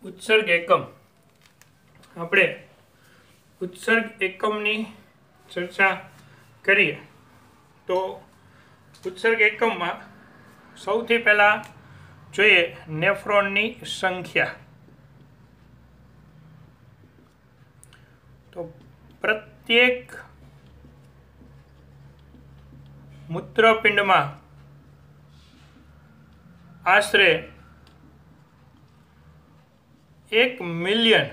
ઉત્સર્ગ એકમ આપણે ઉત્સર્ગ એકમની ચર્ચા કરીએ તો ઉત્સર્ગ એકમમાં સૌથી પહેલા જોઈએ નેફ્રોનની સંખ્યા। તો પ્રત્યેક મૂત્રપિંડમાં આશરે 1 મિલિયન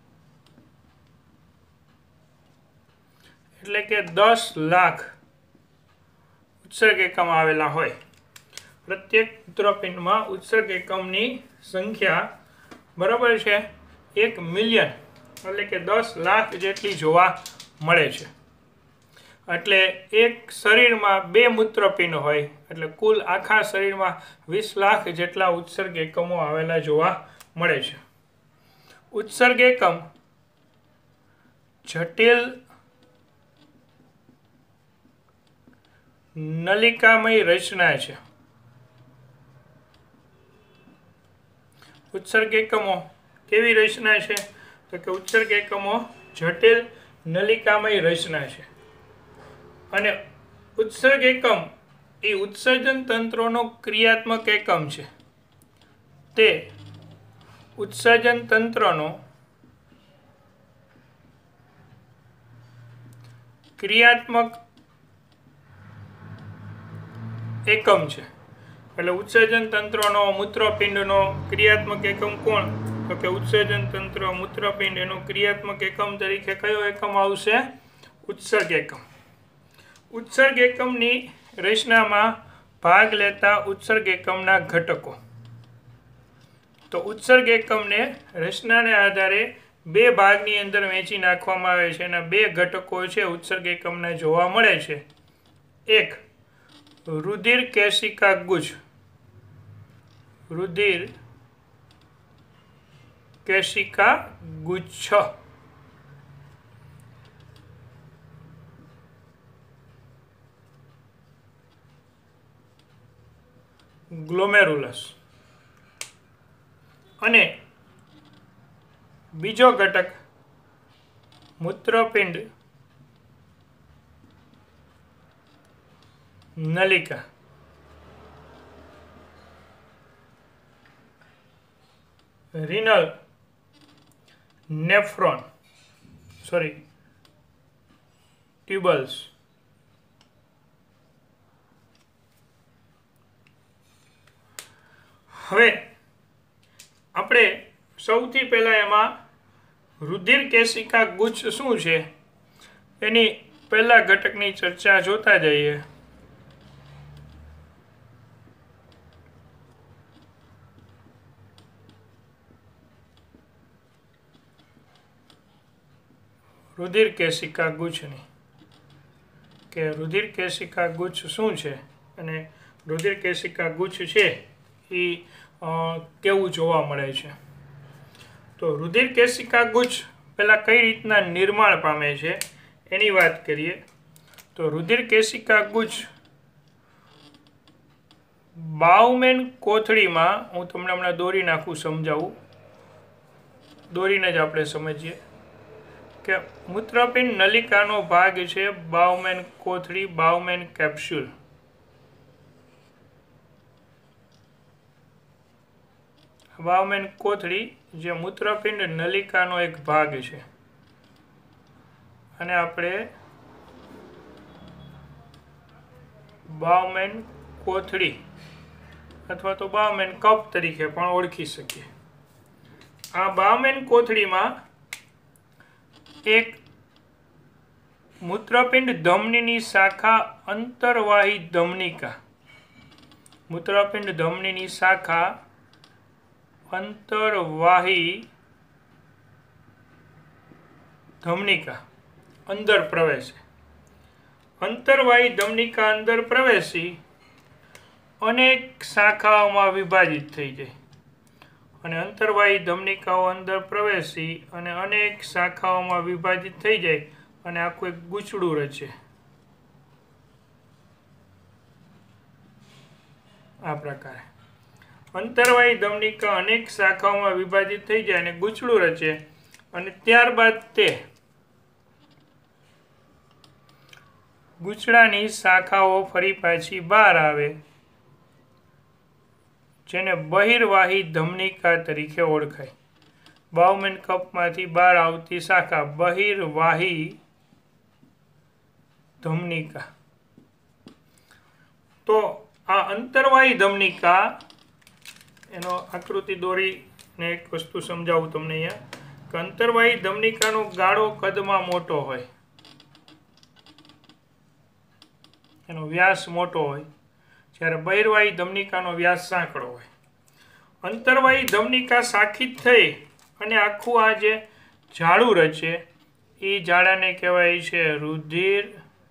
એટલે કે 10 લાખ ઉત્સર્ગ એકમ આવેલા હોય। प्रत्येक मूत्रपिंड में उत्सर्ग एकम की संख्या बराबर है 1 मिलियन એટલે કે 10 લાખ જેટલી જોવા મળે છે। એટલે એક શરીરમાં 2 મૂત્રપિંડ હોય એટલે કુલ આખા શરીરમાં 20 લાખ જેટલા ઉત્સર્ગ એકમો આવેલા જોવા મળે છે। ઉત્સર્ગ એકમ જટિલ નલિકામય રચના છે। उत्सर्ग एकमों केवी रचना है तो कि उत्सर्ग एकमों जटिल नलिकामय रचना है अने उत्सर्ग एकम ए उत्सर्जन तंत्रों क्रियात्मक एकम है। ते उत्सर्जन तंत्रों क्रियात्मक एकम है। એટલે ઉત્સર્જન તંત્રનો મૂત્રપિંડનો ક્રિયાત્મક એકમ કોણ તો કે ઉત્સર્જન તંત્ર મૂત્રપિંડ એનો ક્રિયાત્મક એકમ તરીકે કયો એકમ આવશે ઉત્સર્ગ એકમ। ઉત્સર્ગ એકમની રચનામાં ભાગ લેતા ઉત્સર્ગ એકમના ઘટકો તો ઉત્સર્ગ એકમને રચનાને આધારે 2 ભાગની અંદર વહેંચી નાખવામાં આવે છે અને 2 ઘટકો છે ઉત્સર્ગ એકમના જોવા મળે છે। એક रुधिर केशिका गुच्छ रुधिर केशिका गुच्छ ग्लोमेरुलस अने बीजो घटक मूत्रपिंड नलिका रीनल नेफ्रॉन ट्यूबल्स हवे आपणे सौथी पहला एमां रुधिर केशिका गुच्छ शुं छे एनी पहला घटकनी चर्चा जोता जईए। रुधिर केशिका गुच्छनी के रुधिर केशिका गुच्छ शुं छे अने रुधिर केशिका गुच्छ छे ई केवुं जोवा मळे छे। तो रुधिर केशिका गुच्छ पहला कई रीतना निर्माण पामे छे एनी वात करीए तो रुधिर केशिका गुच्छ बाउमेन कोथळी में हूँ तमने हमणां दोरी नाखुं समजावुं दोरीने ज आपणे समजीए कि मूत्रपिंड नलिकानो भाग है बाउमेन कोथળી बाउमेन कैप्सूल। बाउमेन कोथળી जे मूत्रपिंड नलिकानो एक भाग है अने आपणे बाउमेन कोथળી अथवा तो बाउमेन कप तरीके पण ओळखी शकीए। आ बाउमेन कोथળી में एक मूत्रपिंड धमनी शाखा अंतर्वाही धमनिका मूत्रपिंड धमनी शाखा अंतर्वाही धमनिका अंदर प्रवेश अंतर्वाही धमनिका अंदर प्रवेशी अनेक शाखाओं में विभाजित थई जाय અને અંતર્વાહી ધમનિકાઓ અંદર પ્રવેશી અને અનેક શાખાઓમાં વિભાજિત થઈ જાય અને આખું એક ગૂંચળું રચે આ પ્રકારે। અંતરવાહી ધમનિકા અનેક શાખાઓમાં વિભાજિત થઈ જાય અને ગૂંચળું રચે અને ત્યારબાદ તે ગૂંચળાની શાખાઓ ફરી પાછી બહાર આવે, જેને બહિર્વાહી ધમનિકા તરીકે ઓળખાય. બાઉમેન કપમાંથી બહાર આવતી શાખા બહિર્વાહી ધમનિકા. તો આ અંતરવાહી ધમનિકા, એનો આકૃતિ દોરીને એક વસ્તુ સમજાવું તમને અહીંયા, કે અંતરવાહી ધમનિકાનો ગાળો કદમાં મોટો હોય, એનો વ્યાસ મોટો હોય, જ્યારે બહિર્વાહી ધમનિકાનો વ્યાસ સાંકડો હોય. અંતરવાહી ધમનિકા શાખિત થઈ અને આખું આ જે જાળું રચે એ જાળાને કહેવાય છે રુધિર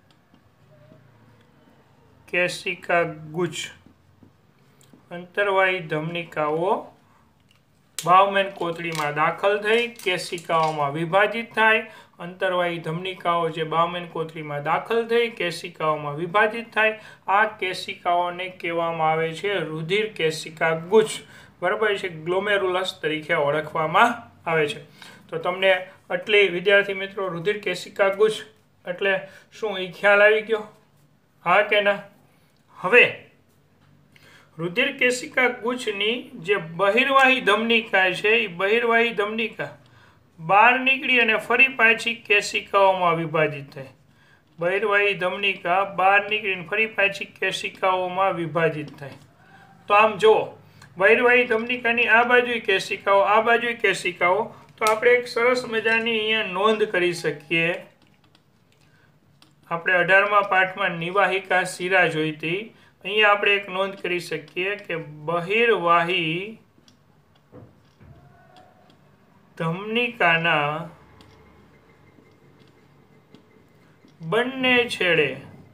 કેશિકા ગુચ્છ. અંતરવાહી ધમનિકાઓ બાઉમેન કોથળીમાં દાખલ થઈ કેશિકાઓમાં વિભાજિત થાય. અંતરવાહી ધમનિકાઓ જે બાઉમેન કોથળીમાં દાખલ થઈ કેશિકાઓમાં વિભાજિત થાય, આ કેશિકાઓને કહેવામાં આવે છે રુધિર કેશિકા ગુચ્છ. બરાબર છે, ગ્લોમેરુલસ તરીકે ઓળખવામાં આવે છે. તો તમને આટલી વિદ્યાર્થી મિત્રો રુધિર કેશિકા ગુચ્છ એટલે શું એ ખ્યાલ આવી ગયો? હા કે ના? હવે રુધિર કેશિકા ગુચ્છની જે બહિર્વાહી ધમનિકા છે એ બહિર્વાહી ધમનિકા બહાર નીકળી અને ફરી પાછી કેશિકાઓમાં વિભાજિત થાય. બહિર્વાહી ધમનિકા બહાર નીકળીને ફરી પાછી કેશિકાઓમાં વિભાજિત થાય. તો આમ જુઓ, બહિર્વાહી ધમનિકાની આ બાજુ કેશિકાઓ, આ બાજુ કેશિકાઓ. તો આપણે એક સરસ મજાની અહીંયા નોંધ કરી શકીએ. આપણે 18મા પાઠમાં નિવાહિકા શિરા જોઈ હતી. અહીંયા આપણે એક નોંધ કરી શકીએ કે બહિર્વાહી ધમનિકાના બંને છેડે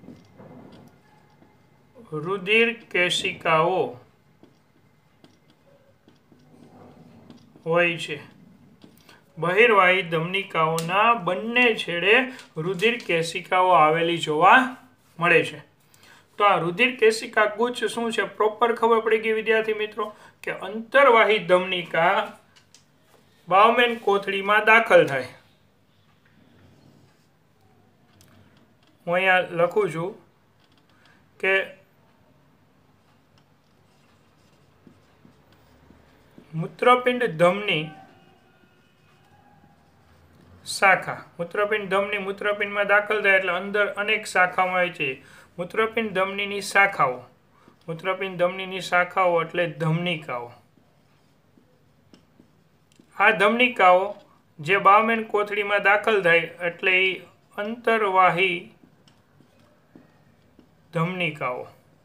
રુધિર કેશિકાઓ હોય છે. બહિર્વાહી ધમનિકાઓના બંને છેડે રુધિર કેશિકાઓ આવેલી જોવા મળે છે. તો આ રુધિર કેશિકા ગુચ્છ શું છે પ્રોપર ખબર પડી ગઈ વિદ્યાર્થી મિત્રો, કે અંતરવાહી ધમનિકા બાઉમેન કોથળીમાં દાખલ થાય. હું અહીંયા લખું છું કે મૂત્રપિંડ ધમની શાખા, મૂત્રપિંડ ધમની મૂત્રપિંડમાં દાખલ થાય એટલે અંદર અનેક શાખામાં હોય છે. મૂત્રપિંડ ધમનીની શાખાઓ, મૂત્રપિંડ ધમનીની શાખાઓ એટલે ધમનિકાઓ. આ ધમનિકાઓ જે બાઉમેન કોથળીમાં દાખલ થાય એટલે એ અંતરવાહી ધમનિકાઓ.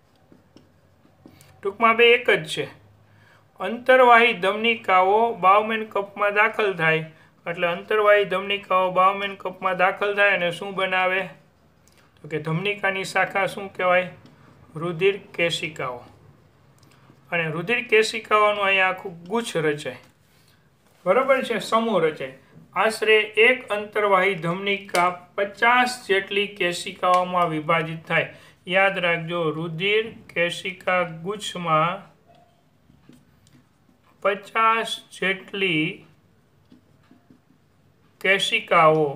ટૂંકમાં બે એક જ છે. અંતરવાહી ધમનિકાઓ બાઉમેન કપમાં દાખલ થાય એટલે અંતરવાહી ધમનિકાઓ બાઉમેન કપમાં દાખલ થાય અને શું બનાવે? તો કે ધમનિકાની શાખા શું કહેવાય? રુધિર કેશિકાઓ. અને રુધિર કેશિકાઓનું અહીંયા આખું ગુચ્છ રચાય. બરાબર છે, સમૂહ રચાય. આશરે એક અંતરવાહી ધમનિકા 50 જેટલી કેશિકાઓમાં વિભાજિત થાય. યાદ રાખજો, રુધિર કેશિકા ગુચ્છમાં 50 જેટલી કેશિકાઓ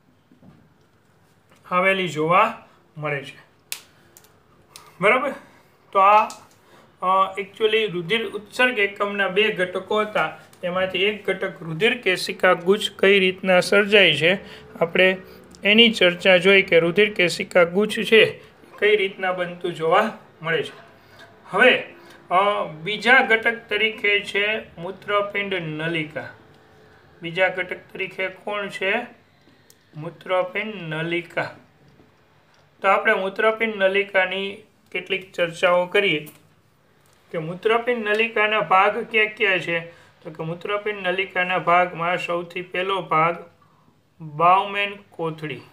આવેલી જોવા મળે છે. બરાબર. તો આ એકચ્યુઅલી રુધિર ઉત્સર્ગ એકમના બે ઘટકો હતા, એમાંથી એક ઘટક રુધિર કેશિકા ગુચ્છ કઈ રીતના સર્જાય છે આપણે એની ચર્ચા જોઈ કે રુધિર કેશિકા ગુચ્છ છે કઈ રીતના બનતું જોવા મળે છે. હવે બીજા ઘટક તરીકે છે મૂત્રપિંડ નલિકા. બીજા ઘટક તરીકે કોણ છે? મૂત્રપિંડ નલિકા. તો આપણે મૂત્રપિંડ નલિકાની કેટલીક ચર્ચાઓ કરીએ કે મૂત્રપિંડ નલિકાના ભાગ ક્યાં ક્યાં છે? તો કે મૂત્રપિંડ નલિકાના ભાગમાં સૌથી પહેલો ભાગ બાઉમેન કોથળી.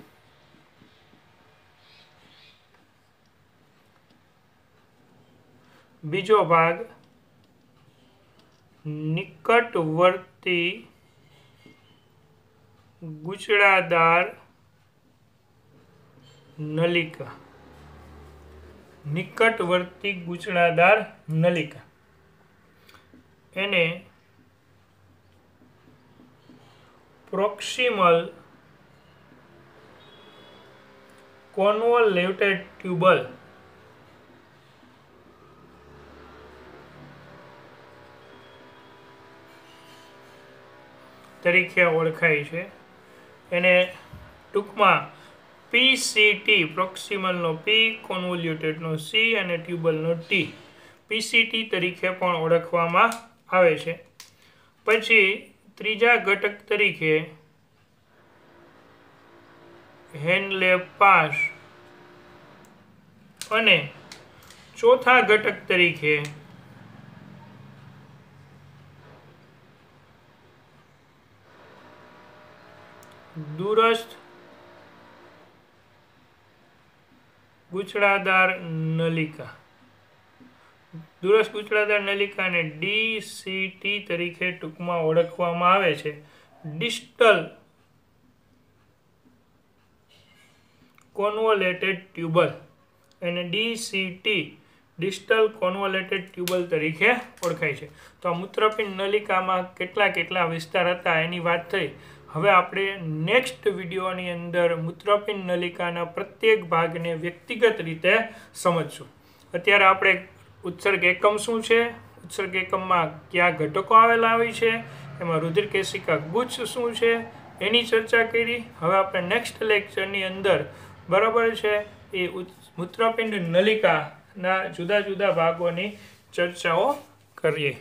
બીજો ભાગ નિકટવર્તી ગૂંચળાદાર નલિકા. નિકટવર્તી ગૂંચળાદાર નલિકા. એને પ્રોક્સિમલ કોન્વોલ્યુટેડ ટ્યુબલ તરીકે ઓળખાય છે. એને ટૂંકમાં પીસીટી, પ્રોક્સિમલનો પી, કોન્વોલ્યુટેડનો સી અને ટ્યુબલનો ટી, પીસીટી તરીકે પણ ઓળખવામાં આવે છે. પછી ત્રીજા ઘટક તરીકે હેનલે પાસ અને ચોથા ઘટક તરીકે દૂરસ્થ ગૂંચળાદાર નલિકા, દૂરસ્થ ગૂંચળાદાર નલિકાને ડીસીટી તરીકે ટૂંકમાં ઓળખવામાં આવે છે. ડિસ્ટલ કોન્વોલેટેડ ટ્યુબલ અને ડીસીટી, ડિસ્ટલ કોન્વોલેટેડ ટ્યુબલ તરીકે ઓળખાય છે. તો આ મૂત્રપિંડ નલિકામાં કેટલા વિસ્તાર હતા એની વાત થઈ. હવે આપણે નેક્સ્ટ વિડીયોની અંદર મૂત્રપિંડ નલિકાના પ્રત્યેક ભાગને વ્યક્તિગત રીતે સમજશું. અત્યારે આપણે ઉત્સર્ગ એકમ શું છે, ઉત્સર્ગ એકમમાં કયા ઘટકો આવેલા હોય છે, એમાં રુધિરકેશિકા ગુચ્છ શું છે એની ચર્ચા કરી. હવે આપણે નેક્સ્ટ લેક્ચરની અંદર બરાબર છે એ મૂત્રપિંડ નલિકાના જુદા જુદા ભાગોની ચર્ચાઓ કરીએ.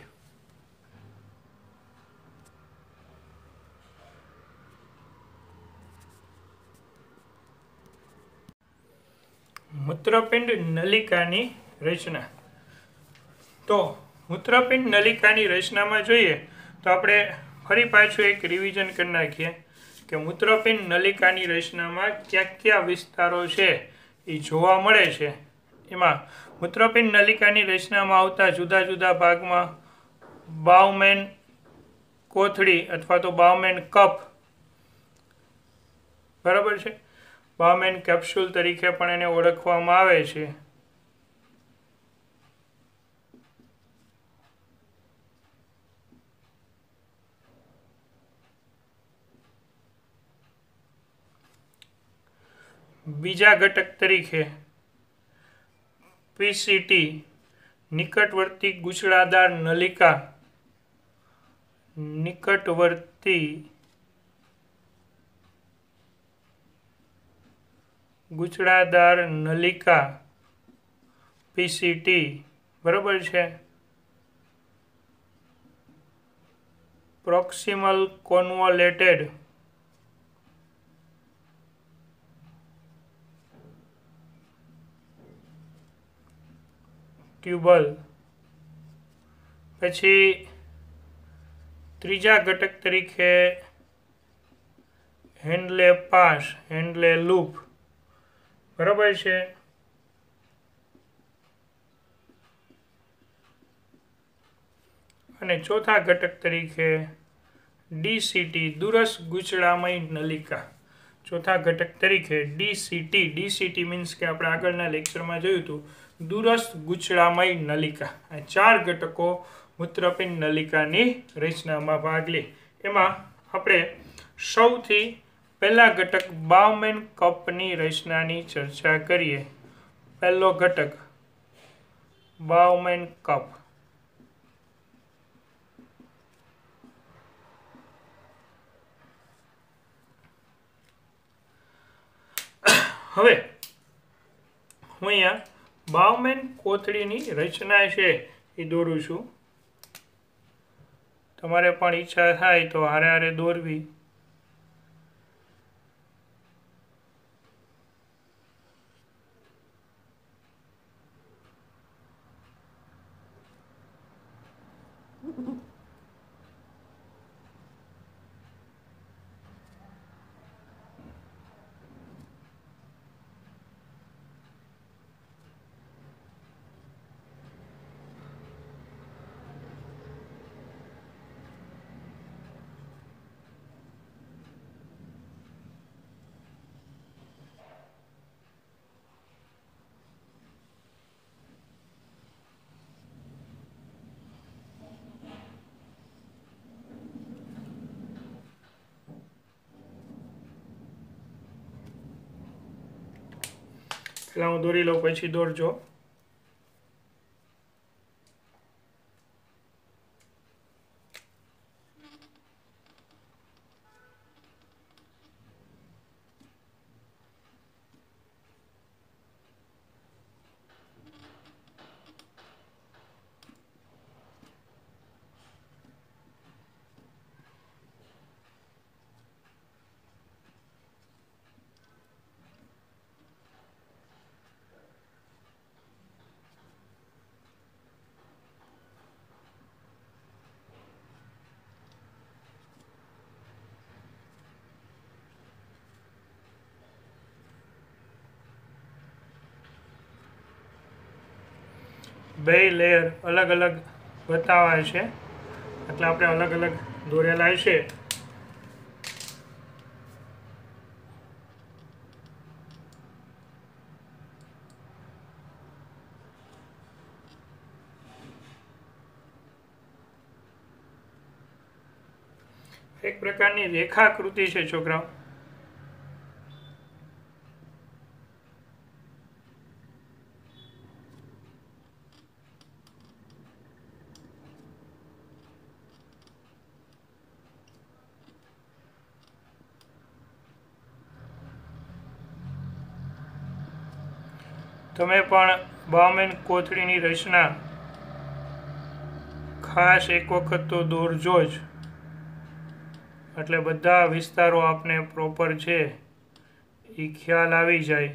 મૂત્રપિંડ નલિકાની રચના. તો મૂત્રપિંડ નલિકાની રચનામાં જોઈએ તો આપણે ફરી પાછું એક રિવિઝન કરી નાખીએ કે મૂત્રપિંડ નલિકાની રચનામાં કયા વિસ્તારો છે એ જોવા મળે છે. એમાં મૂત્રપિંડ નલિકાની રચનામાં આવતા જુદા જુદા ભાગમાં બાઉમેન કોથળી અથવા તો બાઉમેન કપ, બરાબર છે, બાઉમેન કેપ્સ્યુલ તરીકે પણ એને ઓળખવામાં આવે છે. બીજા ઘટક તરીકે પીસીટી, નિકટવર્તી ગૂંચળાદાર નલિકા, નિકટવર્તી ગૂંચળાદાર નલિકા પીસીટી, બરાબર છે. Proximal convoluted tubule. પછી ત્રીજા ઘટક તરીકે હેનલે પાસ, હેનલે લૂપ, બરાબર છે. અને ચોથા ઘટક તરીકે ડીસીટી, દૂરસ્થ ગૂંચળામય નલિકા. ચોથા ઘટક તરીકે ડીસીટી, ડીસીટી મીન્સ કે આપણે આગળના લેક્ચરમાં જોયું હતું દૂરસ્થ ગૂંચળામય નલિકા. આ 4 ઘટકો મૂત્રપિંડ નલિકાની રચનામાં ભાગ લે. એમાં આપણે સૌથી પહેલા ઘટક બાઉમેન કપની રચનાની ચર્ચા કરીએ. પહેલો ઘટક બાઉમેન કપ. હવે હું અહીંયા બાઉમેન કોથળીની રચના છે એ દોરું છું. તમારે પણ ઈચ્છા થાય તો હારે હારે દોરવી. પેલા હું દોરી લઉં પછી દોરજો. બે લેયર અલગ અલગ બતાવાય છે એટલે આપણે અલગ અલગ દોરેલા છે. એક પ્રકારની રેખાકૃતિ છે છોકરાઓ. તમે પણ બાવમેન કોથળીની રચના ખાસ એક વખત તો દોરજો જ, એટલે બધા વિસ્તારો આપને પ્રોપર છે એ ખ્યાલ આવી જાય.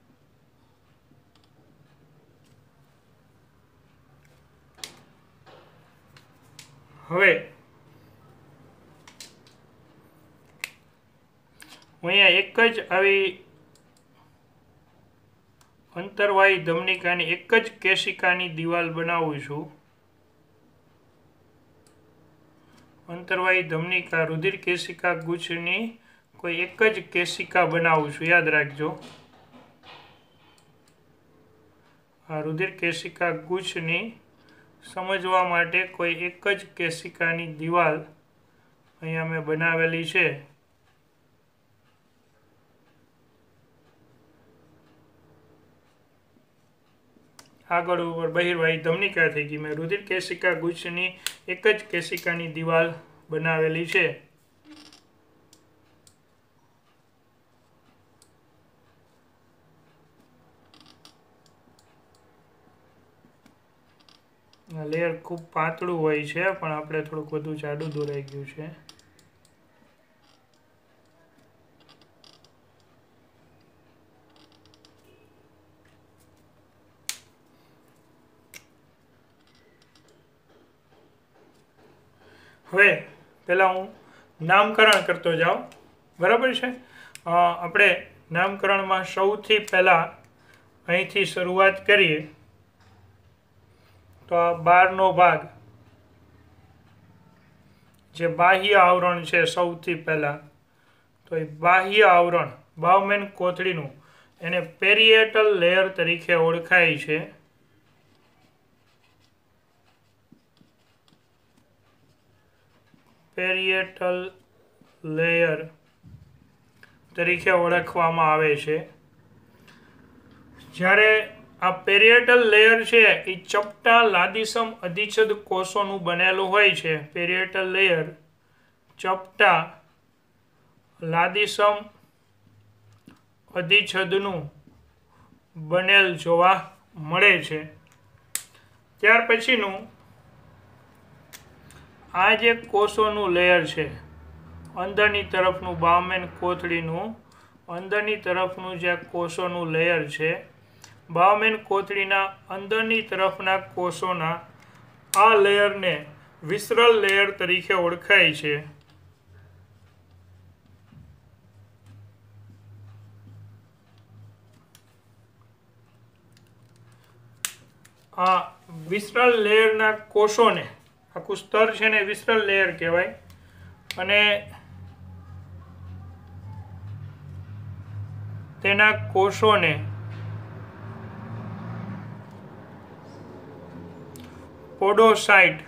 હવે હું અહીંયા એક જ આવી અંતરવાહી ધમનિકાની એક જ કેશિકાની દિવાલ બનાવું છું. અંતરવાહી ધમનિકા રુધિર કેશિકા ગુચ્છની કોઈ એક જ કેશિકા બનાવું છું, યાદ રાખજો. આ રુધિર કેશિકા ગુચ્છની સમજવા માટે કોઈ એક જ કેશિકાની દિવાલ અહીંયા મેં બનાવેલી છે. આગળ ઉપર બહિર્વાહી ધમનિકા થઈ ગઈ. મેં રુધિર કેશિકા ગુચ્છની એક જ કેશિકાની દિવાલ બનાવેલી છે. લેયર ખૂબ પાતળું હોય છે પણ આપણે થોડુંક વધુ જાડું દોરાઈ ગયું છે. હવે પહેલાં હું નામકરણ કરતો જાઉં, બરાબર છે. આપણે નામકરણમાં સૌથી પહેલાં અહીંથી શરૂઆત કરીએ તો આ બહારનો ભાગ જે બાહ્ય આવરણ છે, સૌથી પહેલાં તો એ બાહ્ય આવરણ બાવમેન કોથળીનું એને પેરિએટલ લેયર તરીકે ઓળખાય છે. પેરિએટલ લેયર તરીકે ઓળખવામાં આવે છે. જ્યારે આ પેરિએટલ લેયર છે એ ચપટા લાદીસમ અધિચ્છદ કોષોનું બનેલું હોય છે. પેરિએટલ લેયર ચપટા લાદીસમ અધિચ્છદનું બનેલ જોવા મળે છે. ત્યાર પછીનું આ જે કોષોનું લેયર છે, અંદરની તરફનું બાવમેન કોથળીનું અંદરની તરફનું જે કોષોનું લેયર છે, બાવમેન કોથળીના અંદરની તરફના કોષોના આ લેયરને વિસરલ લેયર તરીકે ઓળખાય છે. આ વિસરલ લેયરના કોષોને, આખું સ્તર છે ને વિસરલ લેયર કહેવાય. અને તેના કોષોને પોડોસાઇટ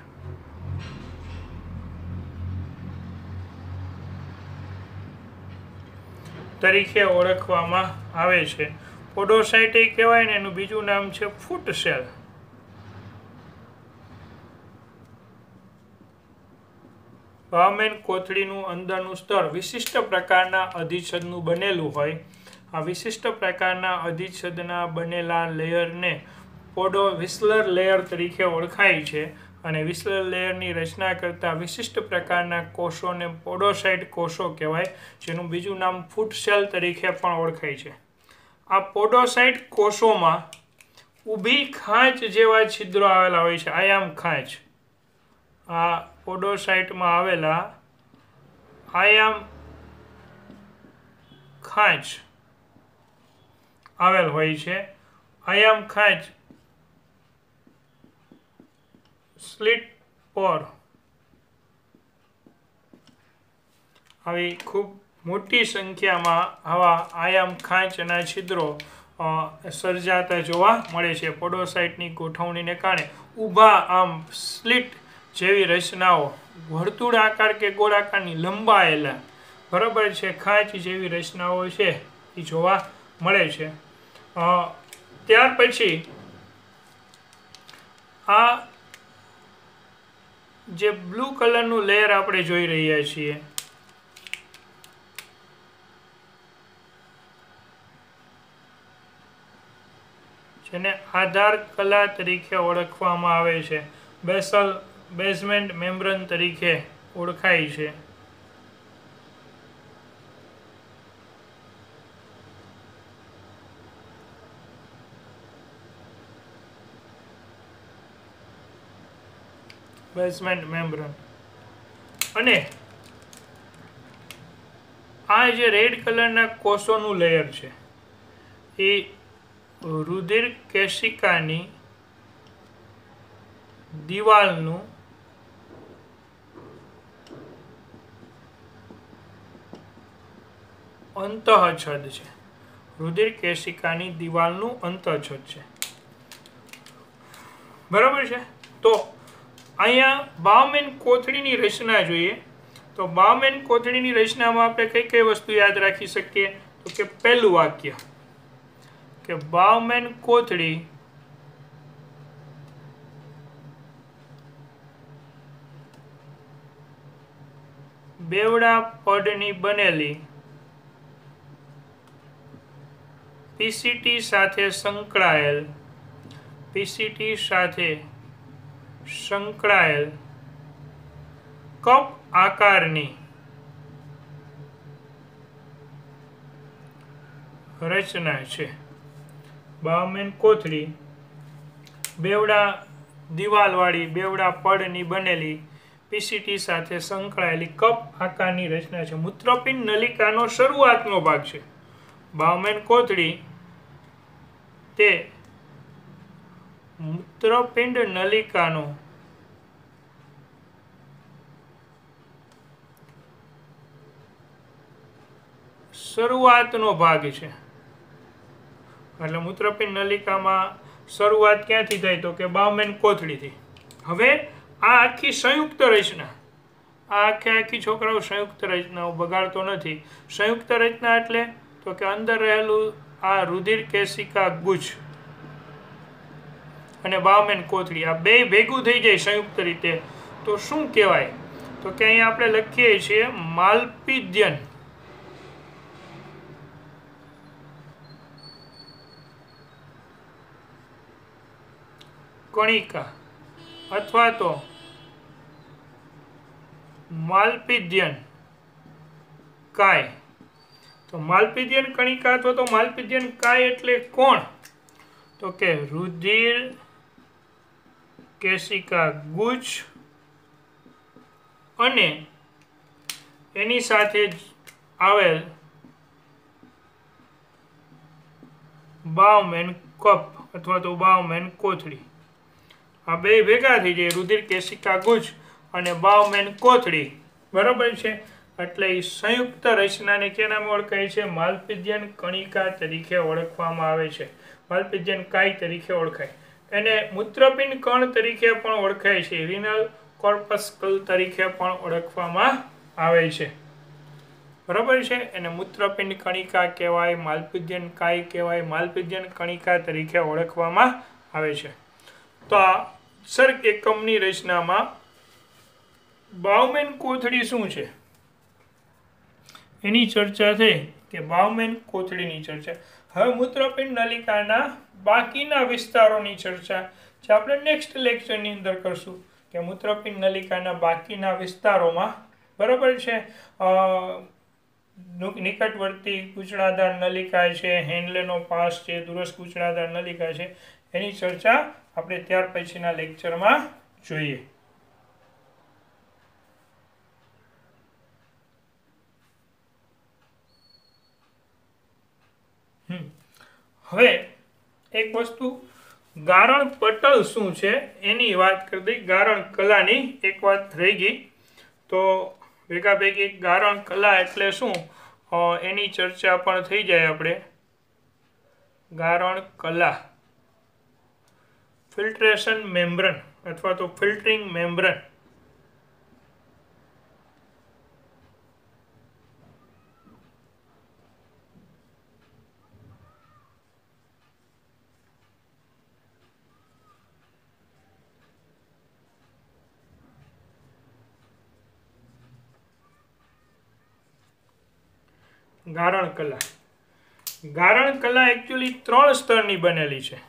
તરીકે ઓળખવામાં આવે છે. પોડોસાઇટ કહેવાય ને એનું બીજું નામ છે ફૂટ સેલ. બાઉમેન કોથળીનું અંદરનું સ્તર વિશિષ્ટ પ્રકારના અધિચ્છદનું બનેલું હોય. આ વિશિષ્ટ પ્રકારના અધિચ્છદના બનેલા લેયરને વિસ્લર લેયર તરીકે ઓળખાય છે અને વિસ્લર લેયરની રચના કરતા વિશિષ્ટ પ્રકારના કોષોને પોડોસાઇટ કોષો કહેવાય, જેનું બીજું નામ ફૂટ સેલ તરીકે પણ ઓળખાય છે. આ પોડોસાઇટ કોષોમાં ઊભી ખાંચ જેવા છિદ્રો આવેલા હોય છે, આયામ ખાંચ. આ પોડોસાઇટમાં આવેલા આયામ ખાંચ આવેલ હોય છે. આયામ ખાંચ સ્લિટ પોર આવી ખૂબ મોટી સંખ્યામાં આવા આયામ ખાંચના છિદ્રો સર્જાતા જોવા મળે છે. પોડોસાઇટની ગોઠવણીને કારણે ઊભા આમ સ્લિટ જેવી રચનાઓ વર્તુળાકાર કે ગોળાકારની લંબાયેલા બરાબર છે ખાંચ જેવી રચનાઓ છે એ જોવા મળે છે. ત્યાર પછી આ જે બ્લુ કલરનું લેયર આપણે જોઈ રહ્યા છીએ જેને આધાર કલા તરીકે ઓળખવામાં આવે છે, બેઝમેન્ટ મેમ્બ્રેન તરીકે ઓળખાય છે. Basement membrane. અને આ જે રેડ કલરના કોષોનું લેયર છે એ રુધિર કેશિકાની દિવાલનું અંતઃછદ છે. રુધિર કેશિકાની દિવાલનું અંતઃછદ છે. બરાબર છે. તો અહીંયા બાઉમેન કોથળીની રચના જોઈએ તો બાઉમેન કોથળીની રચનામાં આપણે કઈ કઈ વસ્તુ યાદ રાખી શકીએ? તો કે પહેલું વાક્ય કે બાઉમેન કોથળી બેવડા પડની બનેલી પીસીટી સાથે સંકળાયેલ કપ આકારની રચના છે. બાઉમેન કોથળી બેવડા દિવાલવાળી બેવડા પડની બનેલી પીસીટી સાથે સંકળાયેલી કપ આકારની રચના છે. મૂત્રપિંડ નલિકાનો શરૂઆતનો ભાગ છે. બાઉમેન કોથળી તે મૂત્રપિંડ નલિકાનો શરૂઆતનો ભાગ છે. એટલે મૂત્રપિંડ નલિકામાં શરૂઆત ક્યાંથી થાય? તો કે બાઉમેન કોથળીથી. હવે આ આખી સંયુક્ત રચના, આ આખી છોકરાઓ સંયુક્ત રચનાઓ બગાડતો નથી. સંયુક્ત રચના એટલે તો કે અંદર રહેલું આ રુધિર કેશિકા ગુચ્છ અને બાઉમેન કોથળી આ બે ભેગું થઈ જાય સંયુક્ત રીતે તો શું કહેવાય? તો કે અહીંયા આપણે લખીએ છીએ માલ્પિધિયન. કણિકા અથવા તો માલ્પિધિયન કાય. તો માલ્પિધિયન કણિકા અથવા તો માલ્પિધિયન કાય એટલે કોણ? તો કે રુધિર કેશિકા ગુચ્છ અને એની સાથે જ આવેલ બાઉમેન કપ અથવા તો બાઉમેન કોથળી. આ બે ભેગા થઈ જાય રુધિર કેશિકા ગુચ્છ અને બાઉમેન કોથળી. બરાબર છે. એટલે એ સંયુક્ત રચનાને કેના નામે ઓળખાય છે? માલ્પિધિયન કણિકા તરીકે ઓળખવામાં આવે છે. માલ્પિધિયન કાય તરીકે ઓળખાય. એને મૂત્રપિંડ કણ તરીકે પણ ઓળખાય છે. રિનલ કોર્પસ્કલ તરીકે પણ ઓળખવામાં આવે છે. બરાબર છે, એને મૂત્રપિંડ કણિકા કહેવાય, માલપીજ્યન કાય કહેવાય, માલપીજ્યન કણિકા તરીકે ઓળખવામાં આવે છે. તો આ ઉત્સર્ગ એકમની રચનામાં બાઉમેન કોથળી શું છે એની ચર્ચા થઈ કે બાઉમેન કોથળીની ચર્ચા. હવે મૂત્રપિંડ નલિકાના બાકીના વિસ્તારોની ચર્ચા જે આપણે નેક્સ્ટ લેક્ચરની અંદર કરશું કે મૂત્રપિંડ નલિકાના બાકીના વિસ્તારોમાં બરાબર છે નિકટવર્તી કૂચડાદાર નલિકા છે, હેન્ડલેનો પાસ છે, દૂરસ્થ કૂચડાદાર નલિકા છે, એની ચર્ચા આપણે ત્યાર પછીના લેક્ચરમાં જોઈએ. હવે એક વસ્તુ ગારણ પટલ શું છે એની વાત કરી દઈ. ગારણ કલાની એક વાત રહી ગઈ તો ભેગા ભેગી ગારણ કલા એટલે શું એની ચર્ચા પણ થઈ જાય. આપણે ગારણ કલા, ફિલ્ટ્રેશન મેમ્બ્રેન અથવા તો ફિલ્ટરિંગ મેમ્બ્રેન. ગારણ કલા, ગારણ કલા એકચ્યુઅલી 3 સ્તરની બનેલી છે.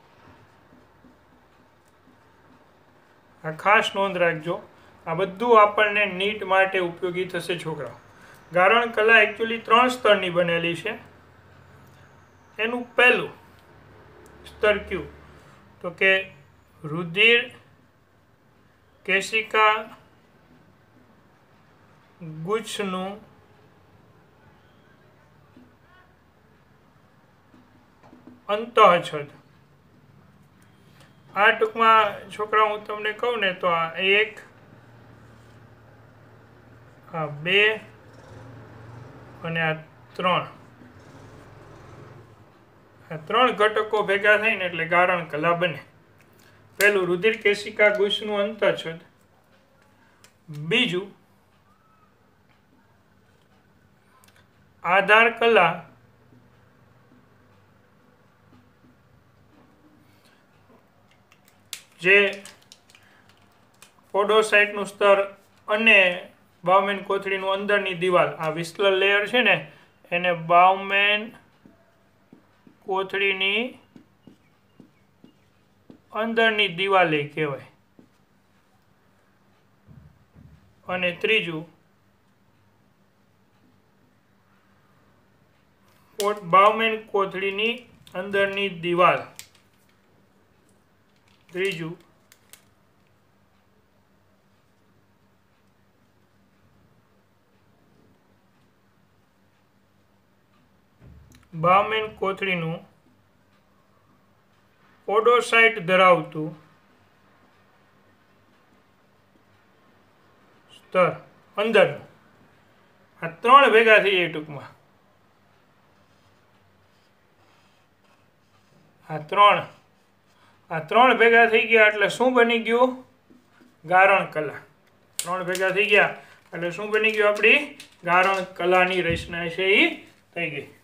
આ ખાસ નોંધ રાખજો, આ બધું આપણને નીટ માટે ઉપયોગી થશે છોકરાઓ. ગારણ કલા એકચ્યુઅલી 3 સ્તરની બનેલી છે. એનું પહેલું સ્તર કયું તો કે રુધિર કેશિકા ગુચ્છનું અંતઃછદ. આ ટૂંકમાં છોકરા હું તમને કહું ને તો આ 1, આ 2 અને આ 3, આ 3 ઘટકો ભેગા થઈને એટલે ગારણ કલા બને. પહેલું રુધિર કેશિકા ગુચ્છનું અંતઃછદ, બીજું આધાર કલા જે પોડોસાઇટનું સ્તર અને બાઉમેન કોથળીનું અંદરની દિવાલ, આ વિસ્લર લેયર છે ને એને બાઉમેન કોથળીની અંદરની દિવાલે કહેવાય. અને ત્રીજું બાઉમેન કોથળીની અંદરની દિવાલ, ત્રીજું બાઉમેન કોથળીનું પોડોસાઇટ ધરાવતું સ્તર અંદરનું. આ 3 ભેગા થઈ જાય ટૂંકમાં. આ ત્રણ ભેગા થઈ ગયા એટલે શું બની ગયું? ગારણ કલા. 3 ભેગા થઈ ગયા એટલે શું બની ગયું? આપણી ગારણ કલાની રચના છે એ થઈ ગઈ.